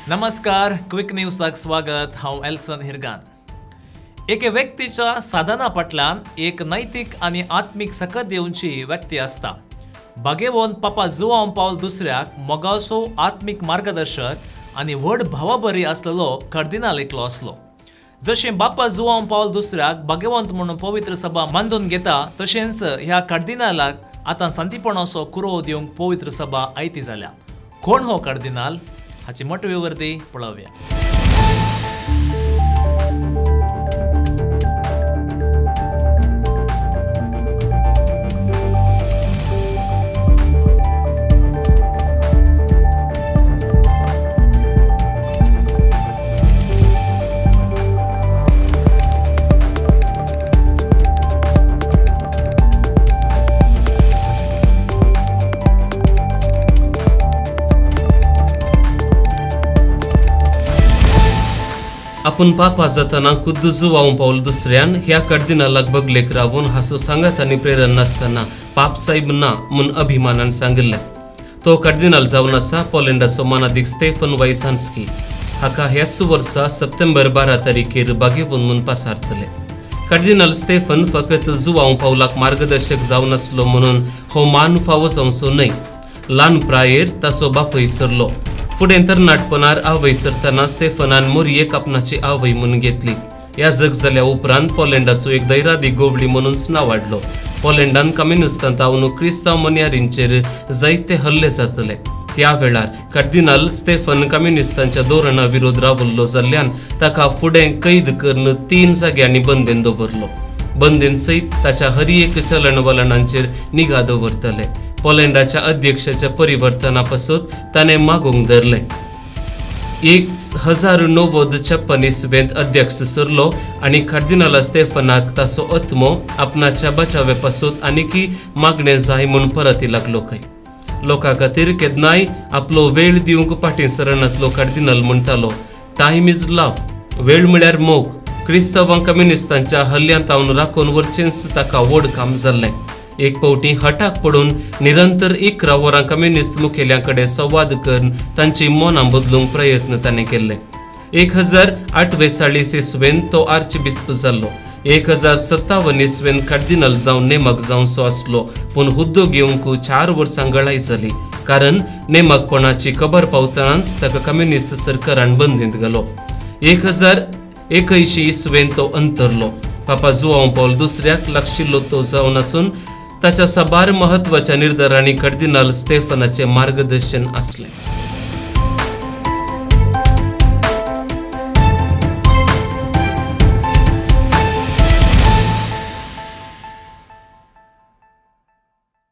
नमस्कार, क्विक न्यूजाक स्वागत। हांव एल्सन हिरगान। एके व्यक्तीच्या साधना फाटल्यान एक नैतीक आनी आत्मीक सकत येवची व्यक्ती असता। भाग्यवन पापा जुआंव पावल दुसऱ्याक मोगावसो आत्मीक मार्गदर्शक आनी व्हड भावाबरी असलेलो कर्दिनाल एकलो असलो। जशें बापा जुआंव पावल दुसऱ्याक भाग्यवंत म्हणून पवित्र सभा मानून घेता, तशेंच ह्या कर्दिनालाक आतां संतीपणाचो कुरो दिवंक पवित्र सभा आयती जाल्या। कोण हो कर्दिनाल? हाची मोठी विवरती पळोवया। आपण पापा जाताना खुद्द जुआंव पावल दुसऱ्यान ह्या कर्दिनालाक बगलेक रावून हासो सांगत आनी प्रेरण नासतना पाप साहेब ना म्हूण अभिमानान सांगिल्ले। तो कर्दिनाल जावन आसा पोलंडाचो मानादीक स्टेफन वायसान्स्की। हाका ह्याच वर्सा सप्टेंबर 12 तारीखेर बागेवून म्हूण पासारतले। कर्दिनाल स्टेफन फकत जुआंव पावलाक मार्गदर्शक जावन आसलो म्हणून हो मान फावो जावचो न्हय, ल्हान प्रायेर ताचो बापूय सरलो। फुडें तरणाटपणार आवय सरतना स्टेफनान मोरयेक आपणाची आवय म्हणून घेतली। ह्या जग जाल्या उपरांत पोलंडाचो एक दैरादी गोवडी म्हणून नांव वाडलो। पोलंडान कम्युनिस्टांत तावन क्रिस्तांव मन्यारींचेर जायते हल्ले जातले। त्या वेळार कर्दिनाल स्टेफन कम्युनिस्टांच्या धोरणा विरोध रावल्लो जाल्ल्यान ताका फुडें कैद करून 3 जाग्यांनी बंदेन दवरलो। बंदेन सयत ताच्या हर एक चलन वलनांचेर निगा दवरतले। पोलंडाच्या अध्यक्षाच्या परिवर्तनापासून ताणें मागोंक धरले। 1956 अध्यक्ष सरलो आनी कर्दिनाल स्टेफनाक ताचो आत्मो आपणाच्या बचाव्यापासून आनीकी मागणें जाय म्हूण परती लागलो खंय। लोकां खातीर केन्नाय आपलो वेळ दिवंक फाटीं सरनातलो कर्दिनाल म्हणटालो, टायम इज लव, वेळ म्हळ्यार मोग। क्रिस्तांवां कम्युनिस्टांच्या हल्ल्यांत तावन राखून वरचेंच ताका व्हड काम जाल्लें। एक पावटी हटाक पडून निरंतर 11 वरां कम्युनिस्ट मुखेल्यांकडे संवाद करून तांची मनां बदलूंक प्रयत्न ताणें केले। 1008 साली इस्वेन तो आर्चबिस्प जाल्लो। 1057 इस्वेन कर्दिनाल जावन नेमक जावचो आसलो, पूण हुद्दो घेवंक 4 वर्सां गळाय जाली, कारण नेमकपणाची खबर पावतनाच ताका कम्युनिस्ट सरकारान बंदींत घालो। 1081 इस्वेन तो अंतरलो। पापा जुआंव पावल दुसऱ्याक लागशिल्लो तो जावन आसून ताच्या साबार महत्वाच्या निर्धारांनी कर्दिनाल स्टेफनाचे मार्गदर्शन आसले।